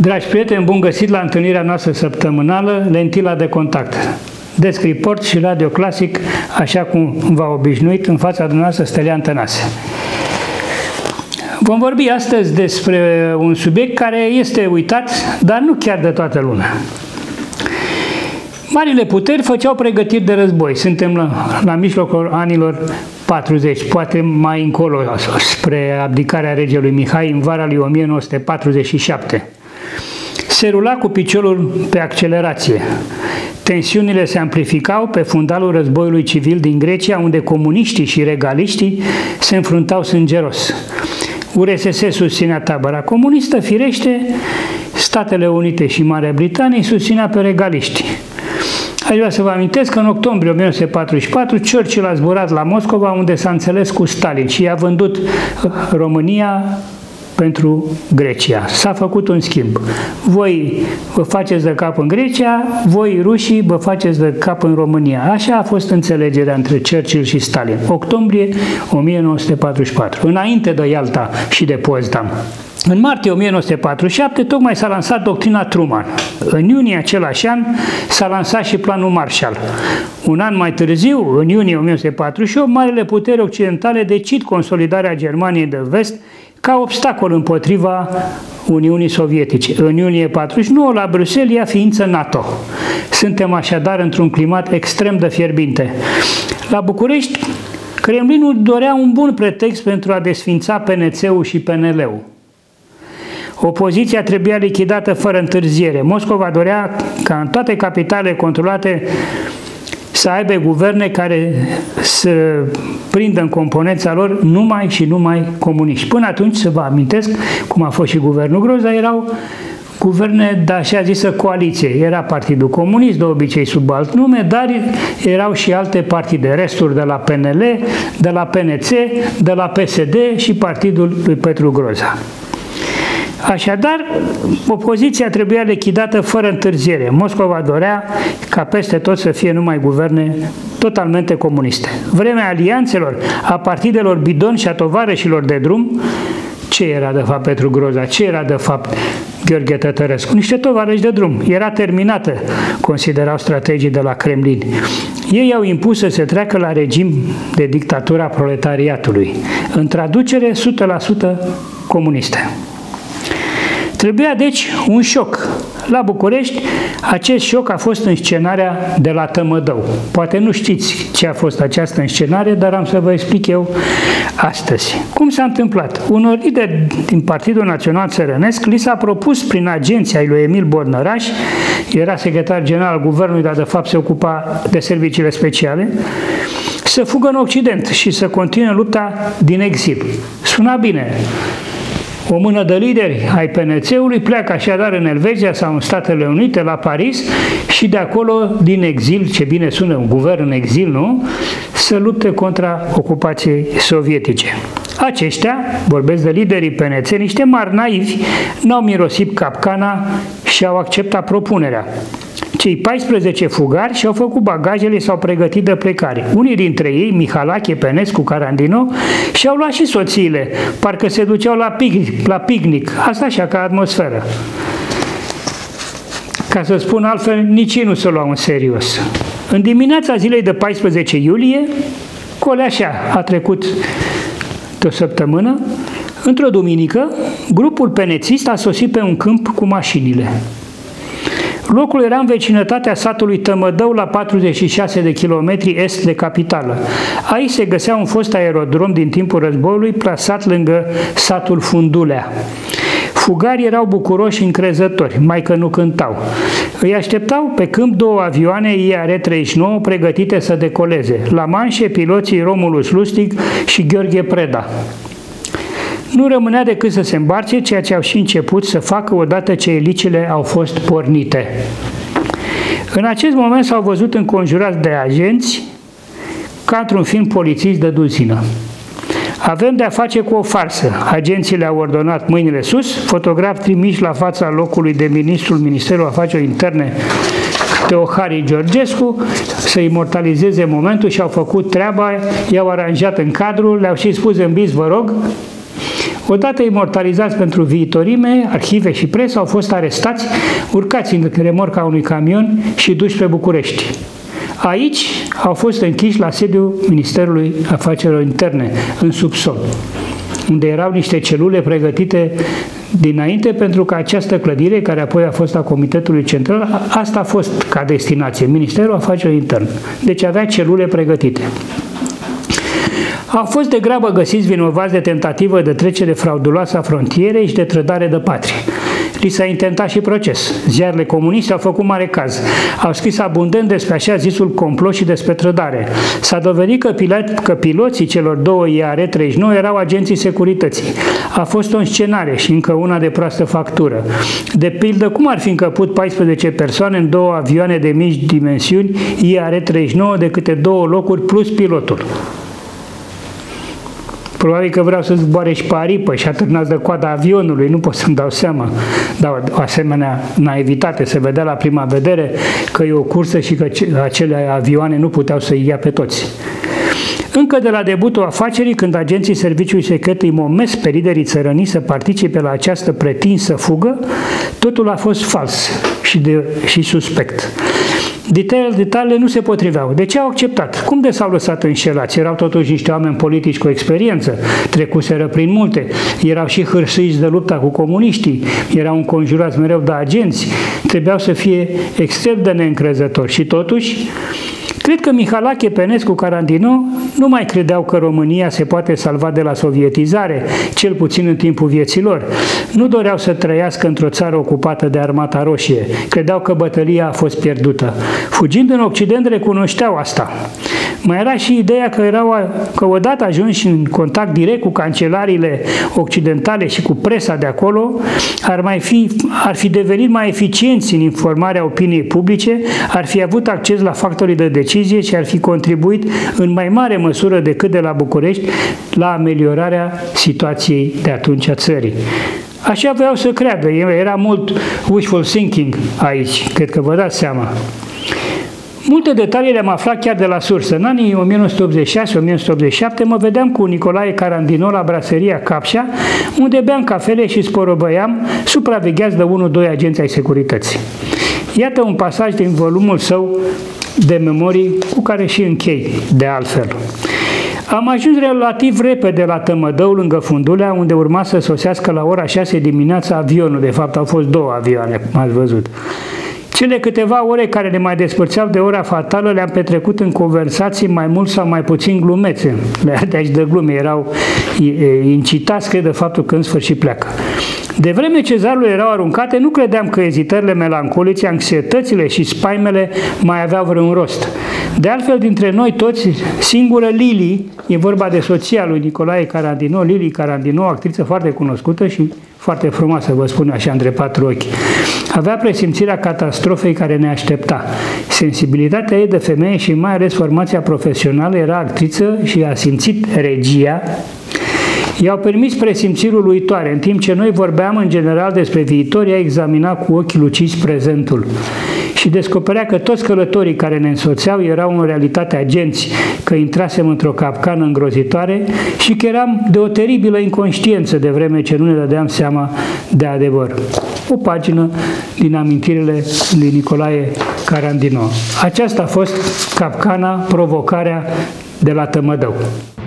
Dragi prieteni, bun găsit la întâlnirea noastră săptămânală, Lentila de contact. Desk Report și Radio Clasic, așa cum v-a obișnuit, în fața dumneavoastră Stelian Tănase. Vom vorbi astăzi despre un subiect care este uitat, dar nu chiar de toată lumea. Marile puteri făceau pregătiri de război. Suntem la mijlocul anilor 40, poate mai încolo, spre abdicarea regelui Mihai în vara lui 1947. Se rula cu piciorul pe accelerație. Tensiunile se amplificau pe fundalul războiului civil din Grecia, unde comuniștii și regaliștii se înfruntau sângeros. URSS susținea tabăra comunistă, firește, Statele Unite și Marea Britanie susținea pe regaliști. Aș vrea să vă amintesc că în octombrie 1944 Churchill a zburat la Moscova, unde s-a înțeles cu Stalin și i-a vândut România pentru Grecia. S-a făcut un schimb. Voi vă faceți de cap în Grecia, voi rușii vă faceți de cap în România. Așa a fost înțelegerea între Churchill și Stalin. Octombrie 1944, înainte de Ialta și de Potsdam. În martie 1947 tocmai s-a lansat doctrina Truman. În iunie același an s-a lansat și planul Marshall. Un an mai târziu, în iunie 1948, marile puteri occidentale decid consolidarea Germaniei de vest ca obstacol împotriva Uniunii Sovietice. În iunie 1949, la Bruxelles, ia ființă NATO. Suntem așadar într-un climat extrem de fierbinte. La București, Kremlinul dorea un bun pretext pentru a desfința PNC-ul și PNL-ul. Opoziția trebuia lichidată fără întârziere. Moscova dorea ca în toate capitalele controlate să aibă guverne care să prindă în componența lor numai și numai comuniști. Până atunci, să vă amintesc, cum a fost și guvernul Groza, erau guverne de așa zisă coaliție. Era Partidul Comunist, de obicei sub alt nume, dar erau și alte partide, resturi de la PNL, de la PNC, de la PSD și Partidul lui Petru Groza. Așadar, opoziția trebuia lichidată fără întârziere. Moscova dorea ca peste tot să fie numai guverne totalmente comuniste. Vremea alianțelor, a partidelor bidon și a tovarășilor de drum, ce era de fapt Petru Groza, ce era de fapt Gheorghe Tătărescu? Niște tovarăși de drum. Era terminată, considerau strategii de la Kremlin. Ei au impus să se treacă la regim de dictatura proletariatului. În traducere, 100% comuniste. Trebuia, deci, un șoc. La București, acest șoc a fost înscenarea de la Tămădău. Poate nu știți ce a fost această înscenare, dar am să vă explic eu astăzi. Cum s-a întâmplat? Unor lideri din Partidul Național Țărănesc li s-a propus prin agenția lui Emil Bornăraș, era secretar general al guvernului, dar de fapt se ocupa de serviciile speciale, să fugă în Occident și să continue lupta din exil. Suna bine. O mână de lideri ai PNC-ului pleacă așadar în Elveția sau în Statele Unite, la Paris, și de acolo, din exil, ce bine sună un guvern în exil, nu? Să lupte contra ocupației sovietice. Aceștia, vorbesc de liderii PNC, niște mari naivi, n-au mirosit capcana și au acceptat propunerea. Cei 14 fugari și-au făcut bagajele, s-au pregătit de plecare. Unii dintre ei, Mihalache, Penescu, Carandino, și-au luat și soțiile, parcă se duceau la picnic, asta așa ca atmosferă. Ca să spun altfel, nici ei nu se luau în serios. În dimineața zilei de 14 iulie, coleașa a trecut de o săptămână, într-o duminică, grupul penețist a sosit pe un câmp cu mașinile. Locul era în vecinătatea satului Tămădău, la 46 de kilometri est de capitală. Aici se găsea un fost aerodrom din timpul războiului, plasat lângă satul Fundulea. Fugarii erau bucuroși și încrezători, mai că nu cântau. Îi așteptau pe câmp două avioane IR-39 pregătite să decoleze. La manșe, piloții Romulus Lustig și Gheorghe Preda. Nu rămânea decât să se îmbarce, ceea ce au și început să facă odată ce elicile au fost pornite. În acest moment s-au văzut înconjurați de agenți ca într-un film polițist de duzină. Avem de-a face cu o farsă. Agenții le-au ordonat mâinile sus, fotografi trimiși la fața locului de ministrul Ministerului Afacerilor Interne Teoharii Georgescu să imortalizeze momentul și au făcut treaba, i-au aranjat în cadru, le-au și spus: zâmbiți, vă rog. Odată imortalizați pentru viitorime, arhive și presă, au fost arestați, urcați în remorca unui camion și duși spre București. Aici au fost închiși la sediul Ministerului Afacerilor Interne, în subsol, unde erau niște celule pregătite dinainte pentru că această clădire, care apoi a fost a Comitetului Central, asta a fost ca destinație, Ministerul Afacerilor Interne. Deci avea celule pregătite. Au fost degrabă găsiți vinovați de tentativă de trecere frauduloasă a frontierei și de trădare de patrie. Li s-a intentat și proces. Ziarele comuniste au făcut mare caz. Au scris abundent despre așa zisul complot și despre trădare. S-a dovedit că piloții celor două IAR-39 erau agenții securității. A fost o înscenare și încă una de proastă factură. De pildă, cum ar fi încăput 14 persoane în două avioane de mici dimensiuni IAR-39 de câte 2 locuri plus pilotul? Probabil că vreau să zboare și pe aripă și atârnați de coada avionului, nu pot să-mi dau seama. Dar o asemenea naivitate, se vedea la prima vedere că e o cursă și că acele avioane nu puteau să-i ia pe toți. Încă de la debutul afacerii, când agenții serviciului secret îi momesc pe liderii țărănii să participe la această pretinsă fugă, totul a fost fals și suspect. Detaliile nu se potriveau. De ce au acceptat? Cum de s-au lăsat înșelați? Erau totuși niște oameni politici cu experiență, trecuseră prin multe, erau și hârșiți de lupta cu comuniștii, erau înconjurați mereu de agenți, trebuiau să fie extrem de neîncrezători. Și totuși, cred că Mihalache, Penescu, Carandino nu mai credeau că România se poate salva de la sovietizare, cel puțin în timpul vieții lor. Nu doreau să trăiască într-o țară ocupată de Armata Roșie. Credeau că bătălia a fost pierdută. Fugind în Occident, recunoșteau asta. Mai era și ideea că odată ajunși în contact direct cu cancelariile occidentale și cu presa de acolo, ar fi devenit mai eficienți în informarea opiniei publice, ar fi avut acces la factorii de decizie și ar fi contribuit în mai mare măsură decât de la București la ameliorarea situației de atunci a țării. Așa voiau să creadă, era mult wishful thinking aici, cred că vă dați seama. Multe detalii le-am aflat chiar de la sursă. În anii 1986-1987 mă vedeam cu Nicolae Carandino la braseria Capșa, unde beam cafele și sporobăiam, supravegheați de 1-2 agenți ai securității. Iată un pasaj din volumul său de memorii cu care și închei, de altfel. Am ajuns relativ repede la Tămădău, lângă Fundulea, unde urma să sosească la ora 6 dimineața avionul. De fapt, au fost 2 avioane, cum ați văzut. Cele câteva ore care ne mai despărțeau de ora fatală le-am petrecut în conversații mai mult sau mai puțin glumețe. Deci de glume erau incitați, cred, de faptul că în sfârșit pleacă. De vreme ce zarurile erau aruncate, nu credeam că ezitările melancolice, anxietățile și spaimele mai aveau vreun rost. De altfel, dintre noi toți, singură Lili, e vorba de soția lui Nicolae Carandino, Lili Carandino, o actriță foarte cunoscută și foarte frumoasă, vă spun așa, între 4 ochi. Avea presimțirea catastrofei care ne aștepta. Sensibilitatea ei de femeie și mai ales formația profesională, era actriță și a simțit regia. I-au permis presimțiri uluitoare. În timp ce noi vorbeam în general despre viitor, ea examina cu ochii lucizi prezentul și descoperea că toți călătorii care ne însoțeau erau în realitate agenți, că intrasem într-o capcană îngrozitoare și că eram de o teribilă inconștiență de vreme ce nu ne dădeam seama de adevăr. O pagină din amintirile lui Nicolae Carandino. Aceasta a fost capcana, provocarea de la Tămădău.